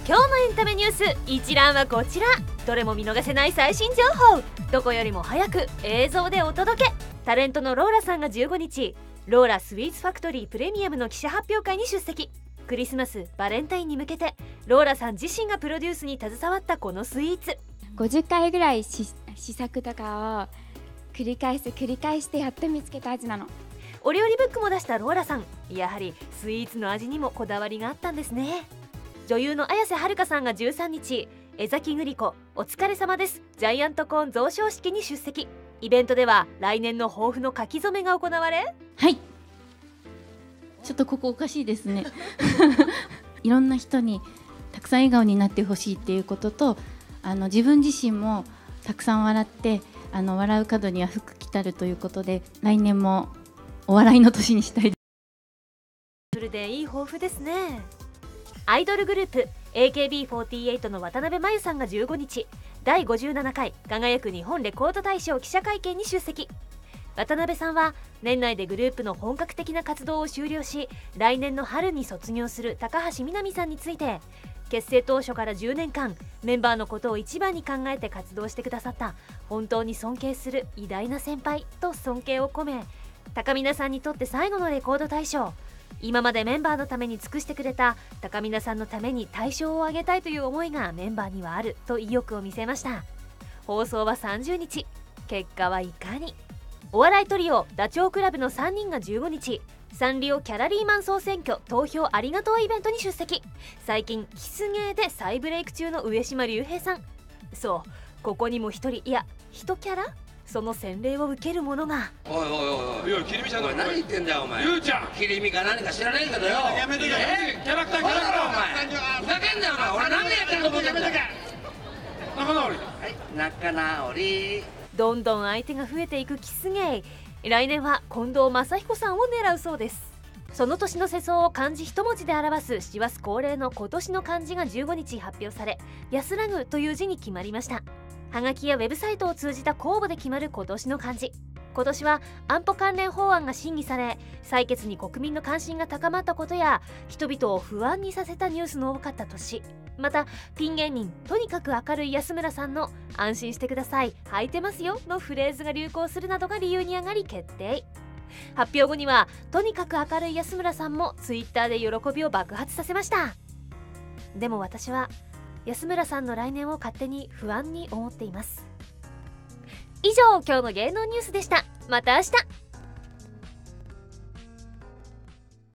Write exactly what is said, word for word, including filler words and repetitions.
今日のエンタメニュース一覧はこちら。どれも見逃せない最新情報、どこよりも早く映像でお届け。タレントのローラさんがじゅうごにち、ローラスイーツファクトリープレミアムの記者発表会に出席。クリスマスバレンタインに向けてローラさん自身がプロデュースに携わったこのスイーツ、 ごじゅっかいぐらい試作とかを繰り返して繰り返してやっと見つけた味なの。 お料理ブックも出したローラさん、やはりスイーツの味にもこだわりがあったんですね。女優の綾瀬はるかさんがじゅうさんにち、江崎グリコお疲れ様ですジャイアントコーン贈賞式に出席。イベントでは来年の抱負の書き初めが行われ、 はい、ちょっとここおかしいですねいろんな人にたくさん笑顔になってほしいっていうことと、あの自分自身もたくさん笑って、あの笑う角には福来たるということで、来年もお笑いの年にしたいです。 それでいい抱負ですね。アイドルグループ エーケービーフォーティーエイト の渡辺真由さんがじゅうごにち、だいごじゅうななかい輝く日本レコード大賞記者会見に出席。渡辺さんは年内でグループの本格的な活動を終了し、来年の春に卒業する高橋みなみさんについて、結成当初からじゅうねんかんメンバーのことを一番に考えて活動してくださった本当に尊敬する偉大な先輩と尊敬を込め、高見菜さんにとって最後のレコード大賞、今までメンバーのために尽くしてくれた高見菜さんのために大賞をあげたいという思いがメンバーにはあると意欲を見せました。放送はさんじゅうにち、結果はいかに。お笑いトリオダチョウ倶楽部のさんにんがじゅうごにち、サンリオキャラリーマン総選挙投票ありがとうイベントに出席。最近キス芸で再ブレイク中の上島竜兵さん、そう、ここにも一人、いや一キャラ、その洗礼を受ける者が。 おいおいおいおい、いやキリミちゃんだ。お前何言ってんだよお前。 ゆうちゃん、 キリミか何か知らねえけどよ。 やめとけ。 えキャラクターキャラクター。 お前ふざけんなよお前。俺何でやってんのと思ってんだよ。 仲直り。 はい、仲直り。 どんどん相手が増えていくキス芸。来年は近藤真彦さんを狙うそうです。その年の世相を漢字一文字で表す師走恒例の今年の漢字がじゅうごにち発表され、安らぐという字に決まりました。はがきやウェブサイトを通じた公募で決まる今年の漢字。今年は安保関連法案が審議され、採決に国民の関心が高まったことや、人々を不安にさせたニュースの多かった年。またピン芸人とにかく明るい安村さんの安心してください履いてますよのフレーズが流行するなどが理由に上がり決定。発表後にはとにかく明るい安村さんもツイッターで喜びを爆発させました。でも私は安村さんの来年を勝手に不安に思っています。以上、今日の芸能ニュースでした。また明日。